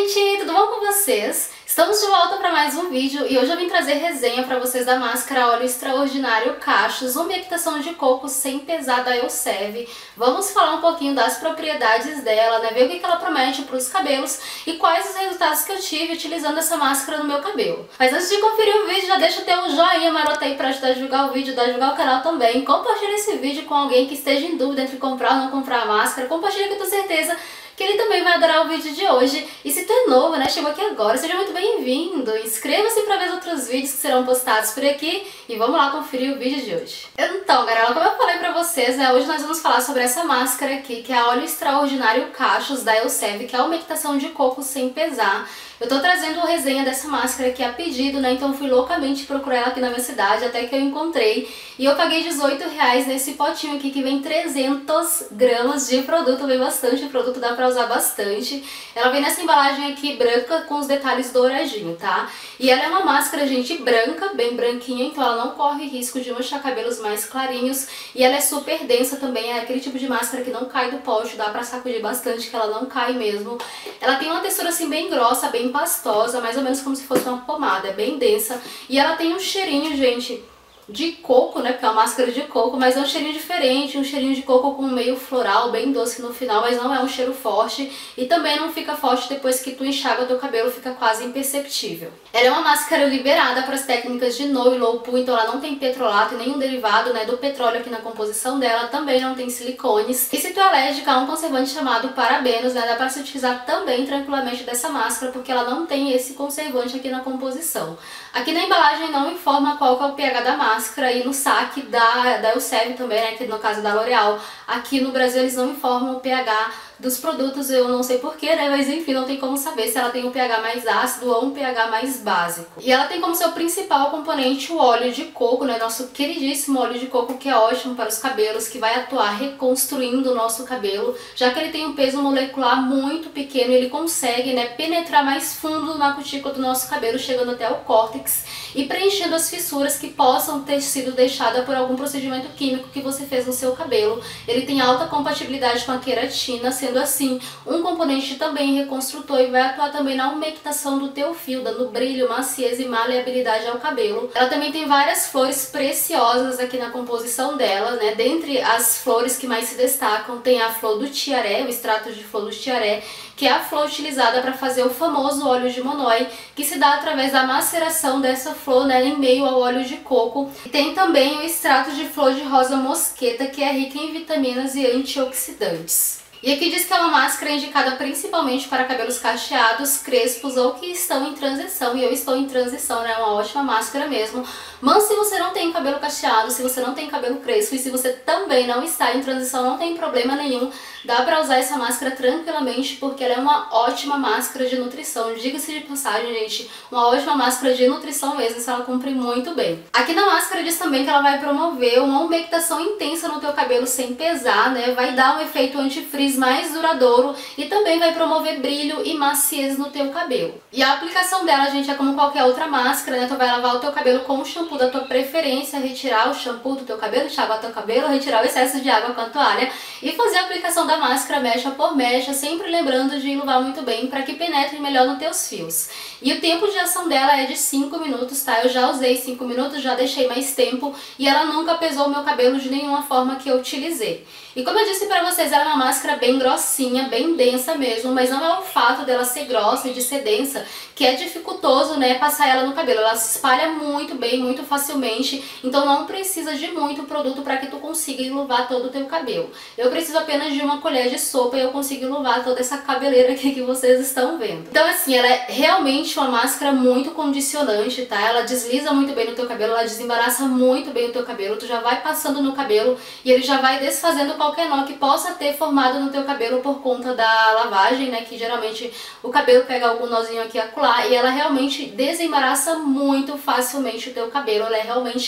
gente, tudo bom com vocês? Estamos de volta para mais um vídeo e hoje eu vim trazer resenha para vocês da máscara óleo extraordinário Cachos, umectação de coco sem pesar da Elseve. Vamos falar um pouquinho das propriedades dela, né? Ver o que ela promete para os cabelos e quais os resultados que eu tive utilizando essa máscara no meu cabelo. Mas antes de conferir o vídeo, já deixa o teu joinha maroto aí para ajudar a divulgar o vídeo, divulgar o canal também. Compartilha esse vídeo com alguém que esteja em dúvida entre comprar ou não comprar a máscara. Compartilha que eu tenho certeza que ele também vai adorar o vídeo de hoje. E se tu é novo, né, chegou aqui agora, seja muito bem-vindo. Inscreva-se para ver os outros vídeos que serão postados por aqui e vamos lá conferir o vídeo de hoje. Então, galera, como eu falei pra vocês, né, hoje nós vamos falar sobre essa máscara aqui, que é a óleo extraordinário Cachos da Elseve, que é a umectação de coco sem pesar. Eu tô trazendo uma resenha dessa máscara aqui a pedido, né, então fui loucamente procurar ela aqui na minha cidade, até que eu encontrei. E eu paguei R$18 nesse potinho aqui, que vem 300 gramas de produto, vem bastante produto, dá pra usar bastante. Ela vem nessa embalagem aqui branca com os detalhes douradinho, tá? E ela é uma máscara, gente, branca, bem branquinha, então ela não corre risco de manchar cabelos mais clarinhos. E ela é super densa também, é aquele tipo de máscara que não cai do pote, dá pra sacudir bastante, que ela não cai mesmo. Ela tem uma textura assim bem grossa, bem pastosa, mais ou menos como se fosse uma pomada, é bem densa. E ela tem um cheirinho, gente, de coco, né, porque é uma máscara de coco, mas é um cheirinho diferente, um cheirinho de coco com meio floral, bem doce no final, mas não é um cheiro forte e também não fica forte depois que tu enxaga o teu cabelo, fica quase imperceptível. Ela é uma máscara liberada para as técnicas de no e low poo, então ela não tem petrolato e nenhum derivado, né, do petróleo aqui na composição dela, também não tem silicones. E se tu é alérgica a um conservante chamado parabenos, né, dá para se utilizar também tranquilamente dessa máscara, porque ela não tem esse conservante aqui na composição. Aqui na embalagem não informa qual que é o pH da máscara e no saque da Elseve também, né, que no caso da L'Oréal, aqui no Brasil eles não informam o pH dos produtos, eu não sei porquê, né, mas enfim, não tem como saber se ela tem um pH mais ácido ou um pH mais básico. E ela tem como seu principal componente o óleo de coco, né, nosso queridíssimo óleo de coco, que é ótimo para os cabelos, que vai atuar reconstruindo o nosso cabelo, já que ele tem um peso molecular muito pequeno, ele consegue, né, penetrar mais fundo na cutícula do nosso cabelo, chegando até o córtex e preenchendo as fissuras que possam ter sido deixadas por algum procedimento químico que você fez no seu cabelo. Ele tem alta compatibilidade com a queratina, sendo assim um componente também reconstrutor e vai atuar também na umectação do teu fio, dando brilho, maciez e maleabilidade ao cabelo. Ela também tem várias flores preciosas aqui na composição dela, né? Dentre as flores que mais se destacam tem a flor do tiaré, o extrato de flor do tiaré, que é a flor utilizada para fazer o famoso óleo de monói, que se dá através da maceração dessa flor, né, em meio ao óleo de coco. E tem também o extrato de flor de rosa mosqueta, que é rica em vitaminas e antioxidantes. E aqui diz que é uma máscara indicada principalmente para cabelos cacheados, crespos ou que estão em transição. E eu estou em transição, né? É uma ótima máscara mesmo. Mas se você não tem cabelo cacheado, se você não tem cabelo crespo e se você também não está em transição, não tem problema nenhum. Dá pra usar essa máscara tranquilamente porque ela é uma ótima máscara de nutrição. Diga-se de passagem, gente, uma ótima máscara de nutrição mesmo, se ela cumpre muito bem. Aqui na máscara diz também que ela vai promover uma umectação intensa no teu cabelo sem pesar, né? Vai dar um efeito anti-frizz mais duradouro e também vai promover brilho e maciez no teu cabelo. E a aplicação dela, gente, é como qualquer outra máscara, né? Tu vai lavar o teu cabelo com o shampoo da tua preferência, retirar o shampoo do teu cabelo, enxaguar teu cabelo, retirar o excesso de água com a toalha e fazer a aplicação da máscara mecha por mecha, sempre lembrando de enluvar muito bem para que penetre melhor nos teus fios. E o tempo de ação dela é de 5 minutos, tá? Eu já usei 5 minutos, já deixei mais tempo e ela nunca pesou o meu cabelo de nenhuma forma que eu utilizei. E como eu disse pra vocês, ela é uma máscara bem grossinha, bem densa mesmo, mas não é o fato dela ser grossa e de ser densa que é dificultoso, né, passar ela no cabelo. Ela se espalha muito bem, muito facilmente, então não precisa de muito produto para que tu consiga enluvar todo o teu cabelo. Eu preciso apenas de uma colher de sopa e eu consigo enluvar toda essa cabeleira aqui que vocês estão vendo. Então assim, ela é realmente uma máscara muito condicionante, tá? Ela desliza muito bem no teu cabelo, ela desembaraça muito bem o teu cabelo, tu já vai passando no cabelo e ele já vai desfazendo qualquer nó que possa ter formado no teu cabelo por conta da lavagem, né, que geralmente o cabelo pega algum nozinho aqui e acolá, e ela realmente desembaraça muito facilmente o teu cabelo, ela é realmente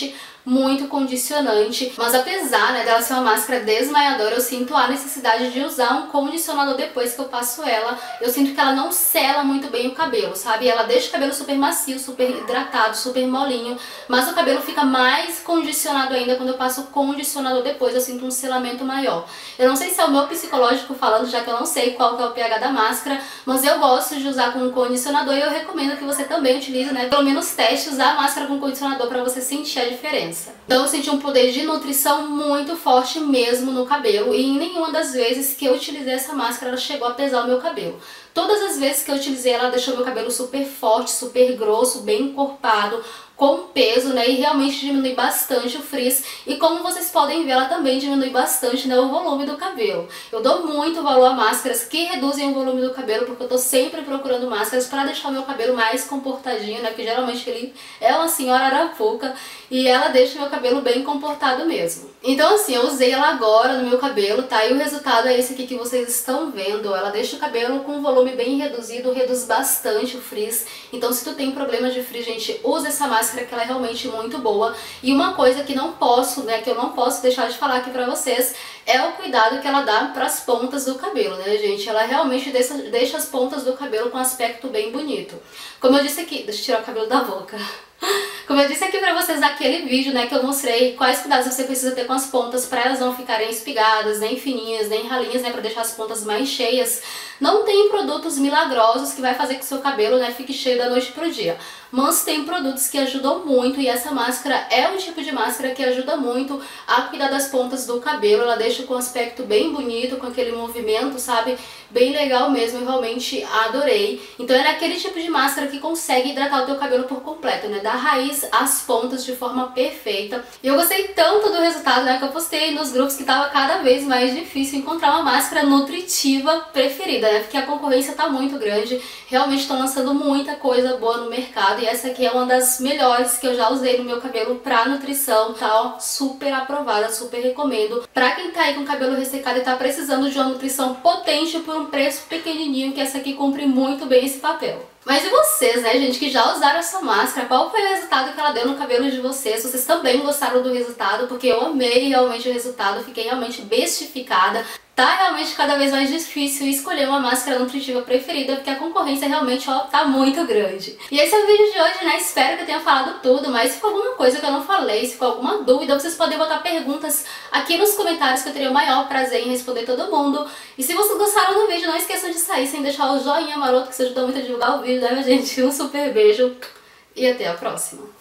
muito condicionante, mas apesar, né, dela ser uma máscara desmaiadora, eu sinto a necessidade de usar um condicionador depois que eu passo ela. Eu sinto que ela não sela muito bem o cabelo, sabe? Ela deixa o cabelo super macio, super hidratado, super molinho, mas o cabelo fica mais condicionado ainda quando eu passo o condicionador depois, eu sinto um selamento maior. Eu não sei se é o meu psicológico falando, já que eu não sei qual que é o pH da máscara, mas eu gosto de usar com um condicionador e eu recomendo que você também utilize, né? Pelo menos teste usar a máscara com condicionador para você sentir a diferença. Então eu senti um poder de nutrição muito forte mesmo no cabelo, e em nenhuma das vezes que eu utilizei essa máscara ela chegou a pesar o meu cabelo. Todas as vezes que eu utilizei ela deixou meu cabelo super forte, super grosso, bem encorpado, com peso, né, e realmente diminui bastante o frizz, e como vocês podem ver, ela também diminui bastante, né, o volume do cabelo. Eu dou muito valor a máscaras que reduzem o volume do cabelo, porque eu tô sempre procurando máscaras para deixar o meu cabelo mais comportadinho, né, porque geralmente ele é uma senhora arapuca, e ela deixa o meu cabelo bem comportado mesmo. Então assim, eu usei ela agora no meu cabelo, tá, e o resultado é esse aqui que vocês estão vendo. Ela deixa o cabelo com um volume bem reduzido, reduz bastante o frizz. Então se tu tem problema de frizz, gente, usa essa máscara que ela é realmente muito boa. E uma coisa que não posso, né, que eu não posso deixar de falar aqui pra vocês, é o cuidado que ela dá pras pontas do cabelo, né, gente? Ela realmente deixa as pontas do cabelo com um aspecto bem bonito. Como eu disse aqui, deixa eu tirar o cabelo da boca. Como eu disse aqui pra vocês naquele vídeo, né, que eu mostrei quais cuidados você precisa ter com as pontas para elas não ficarem espigadas, nem fininhas, nem ralinhas, né, pra deixar as pontas mais cheias. Não tem produtos milagrosos que vai fazer que o seu cabelo, né, fique cheio da noite pro dia. Mas tem produtos que ajudam muito, e essa máscara é um tipo de máscara que ajuda muito a cuidar das pontas do cabelo. Ela deixa com um aspecto bem bonito, com aquele movimento, sabe? Bem legal mesmo, eu realmente adorei. Então ela é aquele tipo de máscara que consegue hidratar o teu cabelo por completo, né? Da raiz às pontas de forma perfeita. E eu gostei tanto do resultado, né, que eu postei nos grupos que tava cada vez mais difícil encontrar uma máscara nutritiva preferida, né? Porque a concorrência tá muito grande, realmente estão lançando muita coisa boa no mercado, e essa aqui é uma das melhores que eu já usei no meu cabelo pra nutrição, tá, ó, super aprovada, super recomendo. Pra quem tá aí com o cabelo ressecado e tá precisando de uma nutrição potente por um preço pequenininho, que essa aqui cumpre muito bem esse papel. Mas e vocês, né, gente, que já usaram essa máscara? Qual foi o resultado que ela deu no cabelo de vocês? Vocês também gostaram do resultado? Porque eu amei realmente o resultado, fiquei realmente bestificada. Tá realmente cada vez mais difícil escolher uma máscara nutritiva preferida, porque a concorrência realmente, ó, tá muito grande. E esse é o vídeo de hoje, né? Espero que eu tenha falado tudo, mas se for alguma coisa que eu não falei, se for alguma dúvida, vocês podem botar perguntas aqui nos comentários, que eu teria o maior prazer em responder todo mundo. E se vocês gostaram do vídeo, não esqueçam de sair sem deixar o joinha maroto, que isso ajuda muito a divulgar o vídeo, né, gente? Um super beijo e até a próxima!